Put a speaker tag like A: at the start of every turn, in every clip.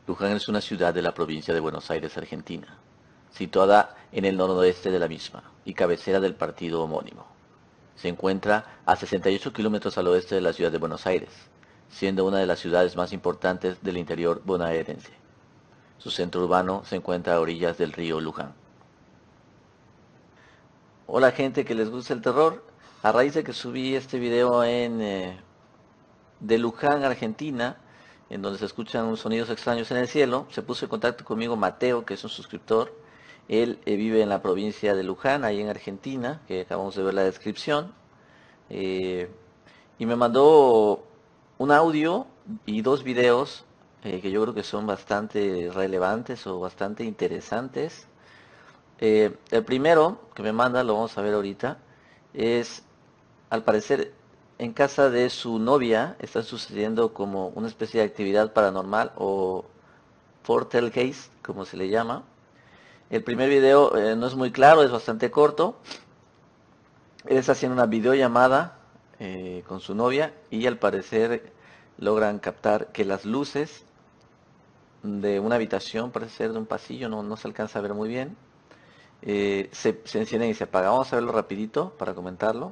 A: Luján es una ciudad de la provincia de Buenos Aires, Argentina, situada en el noroeste de la misma y cabecera del partido homónimo. Se encuentra a 68 kilómetros al oeste de la ciudad de Buenos Aires, siendo una de las ciudades más importantes del interior bonaerense. Su centro urbano se encuentra a orillas del río Luján. Hola gente que les gusta el terror. A raíz de que subí este video de Luján, Argentina, en donde se escuchan unos sonidos extraños en el cielo, se puso en contacto conmigo Mateo, que es un suscriptor. Él vive en la provincia de Luján, ahí en Argentina, que acabamos de ver la descripción. Eh, y me mandó un audio y dos videos que yo creo que son bastante relevantes o bastante interesantes. El primero que me manda, lo vamos a ver ahorita, es al parecer en casa de su novia está sucediendo como una especie de actividad paranormal o poltergeist, como se le llama. El primer video no es muy claro, es bastante corto. Él está haciendo una videollamada con su novia y al parecer logran captar que las luces de una habitación, parece ser de un pasillo, no se alcanza a ver muy bien, se encienden y se apagan. Vamos a verlo rapidito para comentarlo.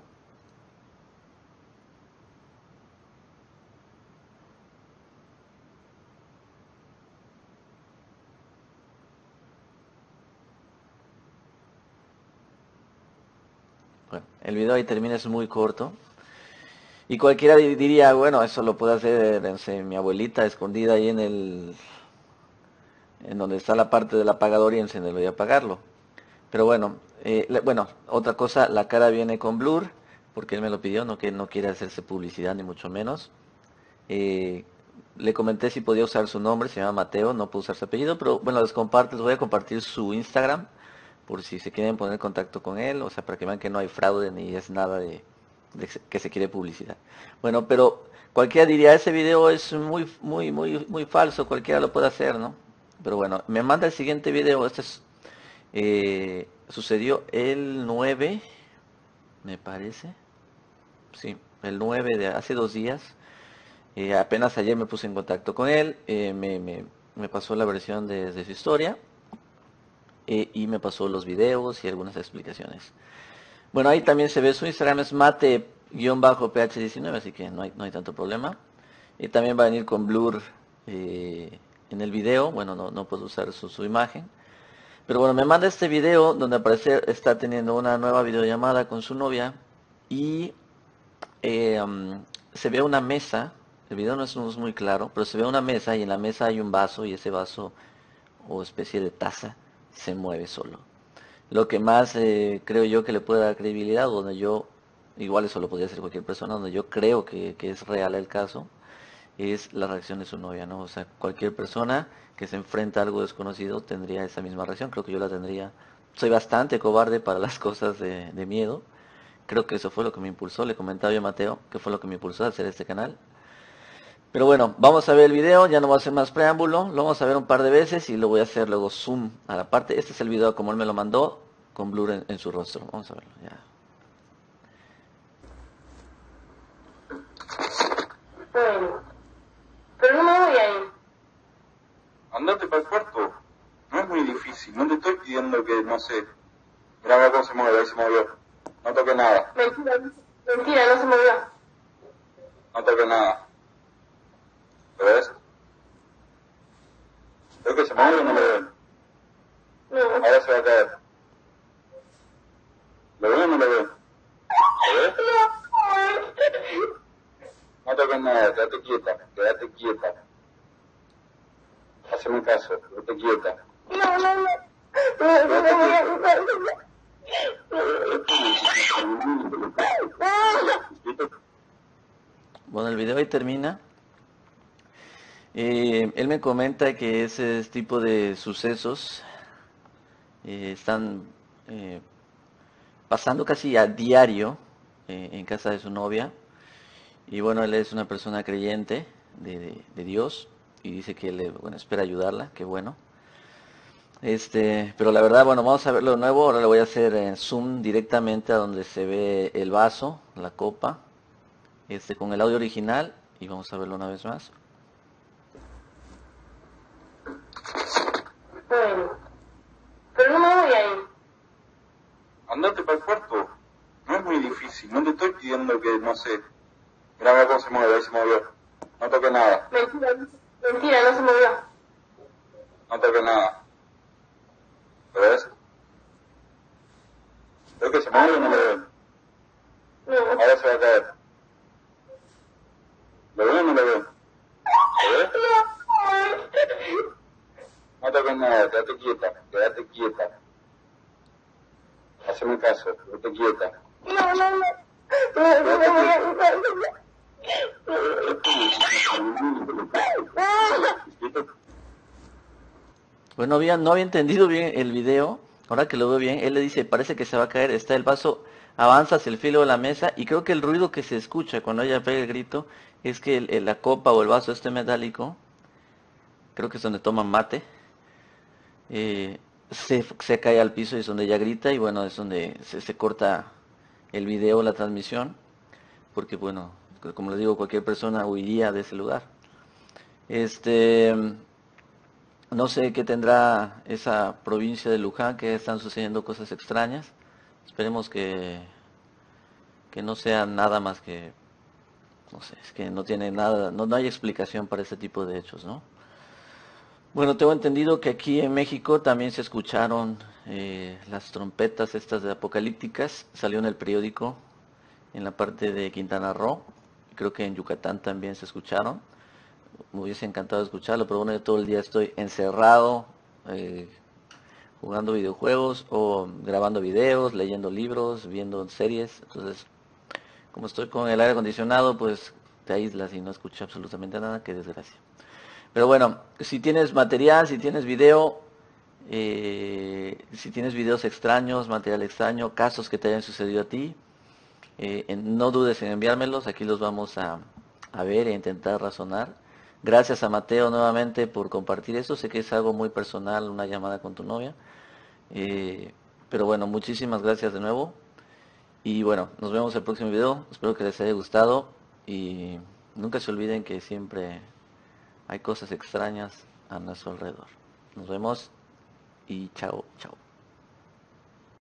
A: Bueno, el video ahí termina, es muy corto. Y cualquiera diría, bueno, eso lo puede hacer, no sé, mi abuelita escondida ahí en donde está la parte del apagador y encenderlo y apagarlo. Pero bueno, bueno, otra cosa, la cara viene con blur, porque él me lo pidió, no que no quiere hacerse publicidad ni mucho menos. Eh, Le comenté si podía usar su nombre, se llama Mateo, no puedo usar su apellido, pero bueno, les voy a compartir su Instagram, por si se quieren poner en contacto con él, o sea, para que vean que no hay fraude ni es nada de que se quiere publicidad. Bueno, pero cualquiera diría, ese video es muy falso, cualquiera lo puede hacer, ¿no? Pero bueno, me manda el siguiente video, sucedió el 9, me parece, sí, el 9 de hace 2 días. Apenas ayer me puse en contacto con él, me pasó la versión de su historia y me pasó los videos y algunas explicaciones. Bueno, ahí también se ve su Instagram, es mate-ph19, así que no hay tanto problema. Y también va a venir con blur en el video, bueno, no puedo usar su imagen. Pero bueno, me manda este video donde aparece, está teniendo una nueva videollamada con su novia y se ve una mesa. El video no es muy claro, pero se ve una mesa y en la mesa hay un vaso y ese vaso o especie de taza se mueve solo. Lo que más creo yo que le puede dar credibilidad, donde yo, igual eso lo podría hacer cualquier persona, donde yo creo que es real el caso, es la reacción de su novia, ¿no? O sea, cualquier persona que se enfrenta a algo desconocido tendría esa misma reacción, creo que yo la tendría. Soy bastante cobarde para las cosas de miedo. Creo que eso fue lo que me impulsó, le comentaba yo a Mateo, que fue lo que me impulsó a hacer este canal. Pero bueno, vamos a ver el video, ya no voy a hacer más preámbulo, lo vamos a ver un par de veces y lo voy a hacer luego zoom a la parte. Este es el video como él me lo mandó, con blur en su rostro. Vamos a verlo, ya.
B: Bueno, pero no me voy a ir.
C: Andate para el cuarto. No es muy difícil. No te estoy pidiendo que, no sé. Mira a ver cómo se mueve, ahí se movió. No toque nada.
B: Mentira, mentira, no se movió.
C: No toque nada. ¿Lo ves? ¿Ves que se mueve o no lo ven?
B: No.
C: Ahora se va a caer. ¿Lo ven o no lo ven? ¿Lo ves? No toques nada, quédate quieta. Quédate quieta. Haceme caso, quédate quieta.
B: No.
A: Bueno, el video ahí termina. Él me comenta que ese tipo de sucesos están pasando casi a diario en casa de su novia. Y bueno, él es una persona creyente de Dios y dice que él, bueno, espera ayudarla, qué bueno. Pero la verdad, bueno, vamos a verlo de nuevo. Ahora le voy a hacer zoom directamente a donde se ve el vaso, la copa, con el audio original y vamos a verlo una vez más.
B: Bueno, pero no me voy a ir.
C: Andate para el cuarto. No es muy difícil. No te estoy pidiendo que, no sé, mira cómo se mueve, ahí se movió. No toques nada.
B: Mentira, mentira, no se movió.
C: No toques nada. ¿Lo ves? ¿Ves que se mueve o no lo ves?
B: No.
C: Ahora se va a caer. ¿Lo ves o no lo ves? ¿Lo ves? No toques nada, quédate quieta, quédate quieta. Haceme caso, quédate quieta.
B: No, no, no. No, no me voy a
A: Pues no había entendido bien el video. Ahora que lo veo bien, él le dice, parece que se va a caer, está el vaso, avanza hacia el filo de la mesa y creo que el ruido que se escucha cuando ella pega el grito es que la copa o el vaso este metálico, creo que es donde toman mate, se cae al piso y es donde ella grita y bueno, es donde se corta el video, la transmisión, porque bueno, como les digo, cualquier persona huiría de ese lugar. No sé qué tendrá esa provincia de Luján, que están sucediendo cosas extrañas. Esperemos que no sea nada más que, no sé, es que no tiene nada, no hay explicación para ese tipo de hechos, ¿no? Bueno, tengo entendido que aquí en México también se escucharon las trompetas estas de apocalípticas, salió en el periódico en la parte de Quintana Roo, creo que en Yucatán también se escucharon. Me hubiese encantado escucharlo, pero bueno, yo todo el día estoy encerrado, eh, jugando videojuegos o grabando videos, leyendo libros, viendo series. Entonces, como estoy con el aire acondicionado, pues te aíslas y no escuchas absolutamente nada, qué desgracia. Pero bueno, si tienes material, si tienes video, si tienes videos extraños, material extraño, casos que te hayan sucedido a ti, no dudes en enviármelos, aquí los vamos a ver e intentar razonar. Gracias a Mateo nuevamente por compartir esto, sé que es algo muy personal, una llamada con tu novia, eh, pero bueno, muchísimas gracias de nuevo y bueno, nos vemos en el próximo video, espero que les haya gustado y nunca se olviden que siempre hay cosas extrañas a nuestro alrededor. Nos vemos y chao, chao.